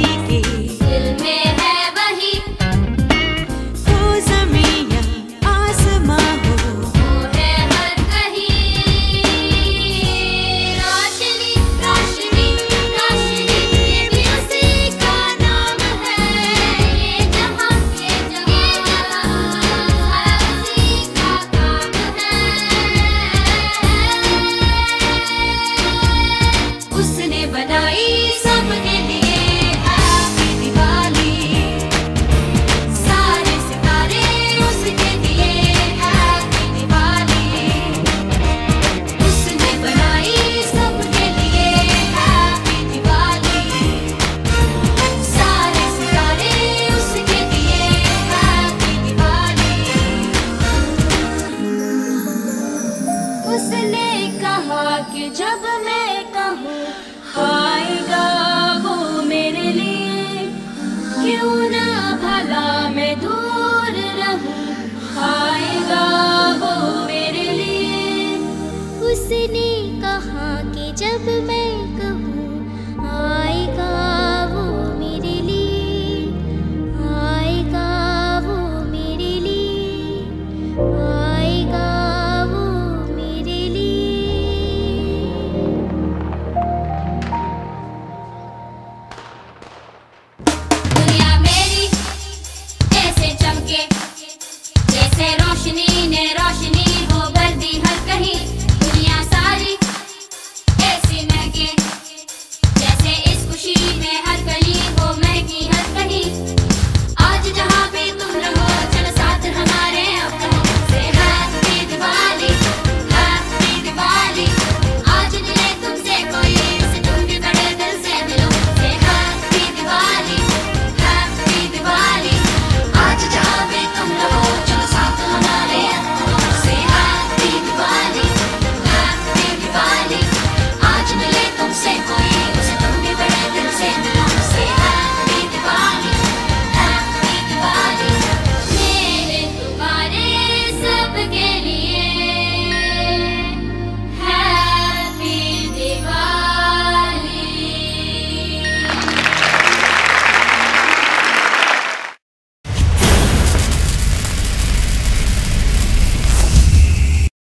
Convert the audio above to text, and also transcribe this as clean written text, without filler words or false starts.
के दिल में है वही, हो ज़मीं या आसमां हो, वो है हर कहीं। रोशनी रोशनी रोशनी, ये भी उसी का नाम है। ये जहां उसी का काम है। उसने बनाई सबके लिए हैप्पी दिवाली, सारे सितारे उसके लिए हैप्पी दिवाली। उसने बनाई सबके लिए हैप्पी दिवाली, सारे सितारे उसके लिए हैप्पी दिवाली। उसने कहा कि जब मैं कहूँ आएगा वो मेरे लिए, क्यों ना भला मैं दूर रहूं, आएगा वो मेरे लिए। उसने कहा कि जब मैं कहूँ आएगा वो मेरे लिए, आएगा वो मेरे लिए, आएगा वो मेरे लिए। दुनिया मेरी ऐसे चमके जैसे रोशनी ने रोशनी